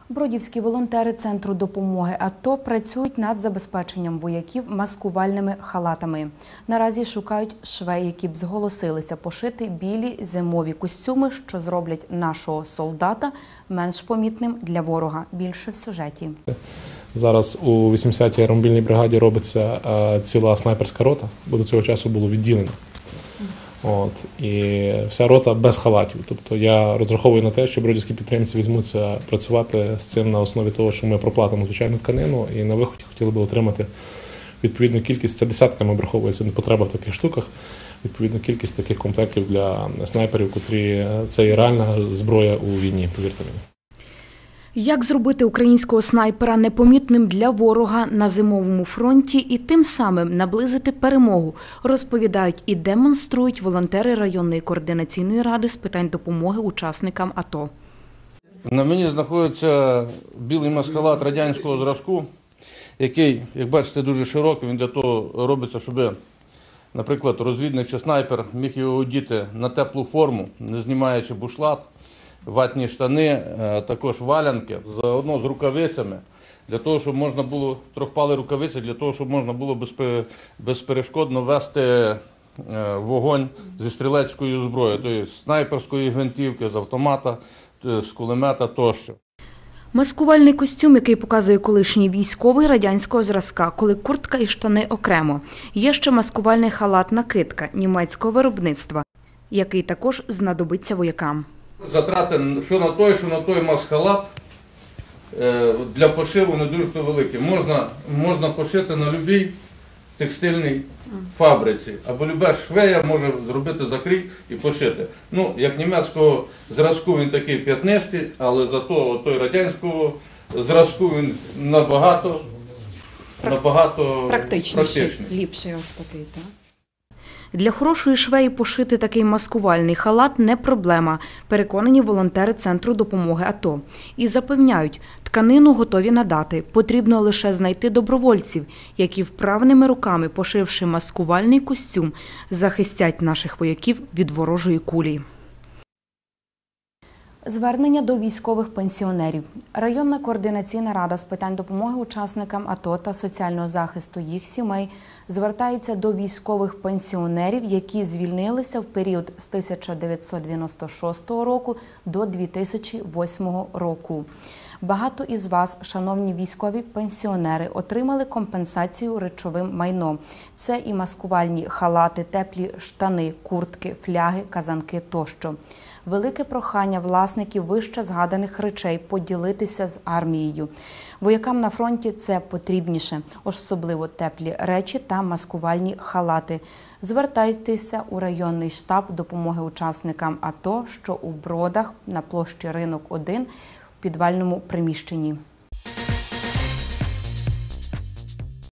Бродівські волонтери Центру допомоги АТО працюють над забезпеченням вояків маскувальними халатами. Наразі шукають швей, які б зголосилися пошити білі зимові костюми, що зроблять нашого солдата менш помітним для ворога. Більше в сюжеті. Зараз у 80-й аеромобільній бригаді робиться ціла снайперська рота, бо до цього часу було відділення. І вся рота без халатів. Тобто я розраховую на те, що бродівські підприємці візьмуться працювати з цим на основі того, що ми проплатимо звичайну тканину і на виході хотіли би отримати відповідну кількість, це десятками обраховується потреба в таких штуках, відповідну кількість таких комплектів для снайперів, котрі це і реальна зброя у війні, повірте мені. Як зробити українського снайпера непомітним для ворога на зимовому фронті і тим самим наблизити перемогу, розповідають і демонструють волонтери районної координаційної ради з питань допомоги учасникам АТО. На мені знаходиться білий маскалат радянського зразку, який, як бачите, дуже широкий. Він для того робиться, щоб, наприклад, розвідник чи снайпер міг його одіти на теплу форму, не знімаючи бушлат, ватні штани, також валянки, заодно з рукавицями, для того, щоб можна було, трьохпалі рукавиці, для того, щоб можна було безперешкодно вести вогонь зі стрілецькою зброєю, тобто з снайперської гвинтівки, з автомата, з кулемета тощо. Маскувальний костюм, який показує колишній військовий радянського зразка, коли куртка і штани окремо. Є ще маскувальний халат-накидка німецького виробництва, який також знадобиться воякам. Затрати що на той маскалат для пошиву не дуже великі. Можна пошити на будь-якій текстильній фабриці, або будь-яка швея може зробити закрій і пошити. Ну, як німецького зразку він такий п'ятнистий, але зато той радянського зразку він набагато практичніший. Ліпший ось такий, так? Для хорошої швеї пошити такий маскувальний халат – не проблема, переконані волонтери Центру допомоги АТО. І запевняють, тканину готові надати, потрібно лише знайти добровольців, які вправними руками, пошивши маскувальний костюм, захистять наших вояків від ворожої кулі. Звернення до військових пенсіонерів. Районна координаційна рада з питань допомоги учасникам АТО та соціального захисту їх сімей звертається до військових пенсіонерів, які звільнилися в період з 1996 року до 2008 року. Багато із вас, шановні військові пенсіонери, отримали компенсацію речовим майном. Це і маскувальні халати, теплі штани, куртки, фляги, казанки тощо. Велике прохання власників вище згаданих речей поділитися з армією. Воякам на фронті це потрібніше, особливо теплі речі та маскувальні халати. Звертайтеся у районний штаб допомоги учасникам АТО, що у Бродах на площі Ринок 1 в підвальному приміщенні.